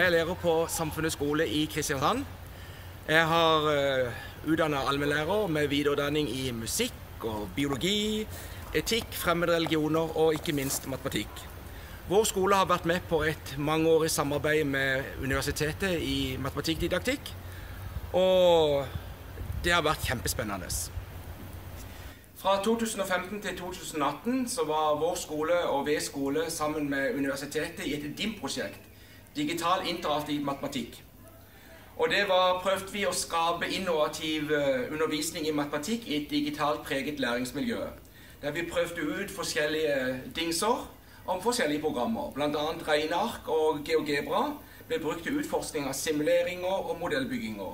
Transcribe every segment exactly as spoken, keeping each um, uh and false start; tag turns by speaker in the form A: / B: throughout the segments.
A: er lærer på Samfunnets skole i Kristiansand. Jeg har uh, utdannet allmennlærer med videreutdanning i musikk og biologi, etikk, fremmede religioner og ikke minst matematikk. Vår skole har vært med på et mangeårig samarbeid med universitetet i matematikkdidaktikk, og det har vært kjempespennende. Fra to tusen og femten til to tusen og atten så var vår skole og V skole sammen med universitetet i et D I M-prosjekt, Digital Interaktiv Matematikk. Og det var prøvde vi å skape innovativ undervisning i matematikk i et digitalt preget læringsmiljø, der vi prøvde ut forskjellige dingser om forskjellige programmer. Blant annet regneark og GeoGebra ble brukt til utforskning av simuleringer og modellbygginger.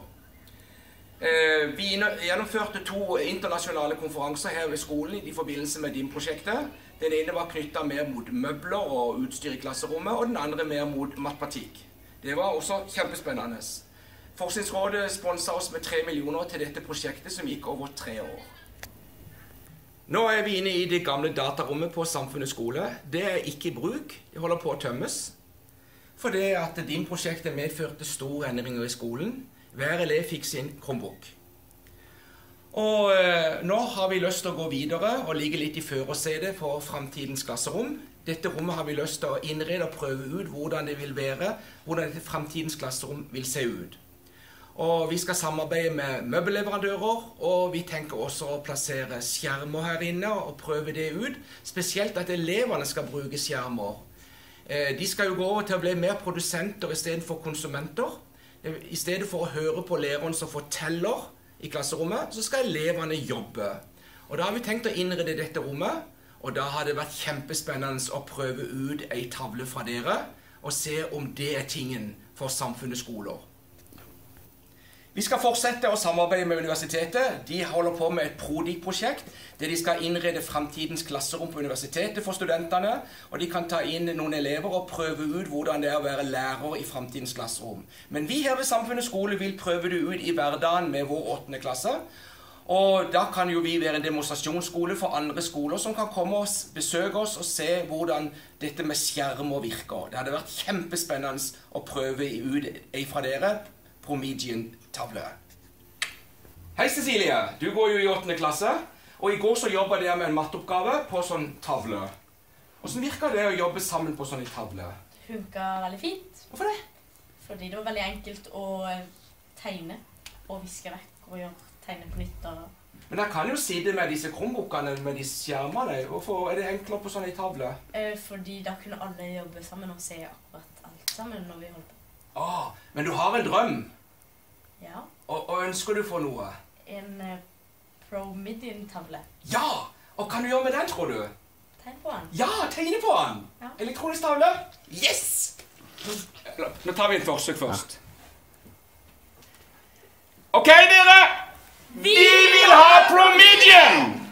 A: Vi gjennomførte to internasjonale konferanser her ved skolen i forbindelse med D I M-prosjektet. Den ene var knyttet mer mot møbler og utstyr i klasserommet, og den andre mer mot matematikk. Det var også kjempespennende. Forskningsrådet sponset oss med tre millioner til dette prosjektet som gikk over tre år. Nå er vi inne i det gamle datarommet på Samfunnets skole. Det er ikke i bruk, det holder på å tømmes. For det at D I M-prosjektet medførte store endringer i skolen. Hver elev fikk sin Chromebook. Og eh, nå har vi lyst til å gå videre og ligge litt i førersetet for fremtidens klasserom. Dette rommet har vi lyst til å innrede og prøve ut hvordan det vil være, hvordan dette fremtidens klasserom vil se ut. Og vi skal samarbeide med møbelleverandører, og vi tenker også å plassere skjermer her inne og prøve det ut. Spesielt at elevene skal bruke skjermer. Eh, de skal jo gå over til å bli mer produsenter i stedet for konsumenter. I stedet for å høre på læreren som forteller i klasserommet, så skal elevene jobbe. Og da har vi tenkt å innrede dette rommet, og da har det vært kjempespennende å prøve ut en tavle fra dere, og se om det er tingen for Samfunnets skoler. Vi skal fortsette å samarbeide med universitetet. De holder på med et ProDig-prosjekt, der de skal innrede fremtidens klasserom på universitetet for studentene, og de kan ta inn noen elever og prøve ut hvordan det er å være lærer i fremtidens klasserom. Men vi her ved Samfunnets skole vil prøve det ut i hverdagen med vår åttende klasse, og da kan jo vi være en demonstrasjonsskole for andre skoler som kan komme og besøke oss og se hvordan dette med skjermer virker. Det hadde vært kjempespennende å prøve ut en fra dere, Promethean-tavle. Hei Cecilie, du går jo i åttende klasse, og i går så jobbet jeg med en matteoppgave på sånn tavle. Hvordan virker det å jobbe sammen på sånne tavle?
B: Det funket veldig fint.
A: Hvorfor det?
B: Fordi det var veldig enkelt å tegne og viske vekk og gjøre tegne på nytt. Og...
A: Men jeg kan jo sitte med disse Chromebookene med disse skjermene. Hvorfor er det enklere på sånne tavle?
B: Eh, fordi da kunne alle jobbe sammen og se akkurat alt sammen når vi holder på.
A: Ah, men du har en drøm.
B: Ja.
A: Og, og ønsker du for noe?
B: En uh, Promethean-tavle.
A: Ja! Og kan du gjøre med den, tror du?
B: Tegne på den.
A: Ja, tegne på den!
B: Ja.
A: Elektronisk tavle. Yes! Nå tar vi en forsøk først. Ok, dere! Vi vil ha Promethean!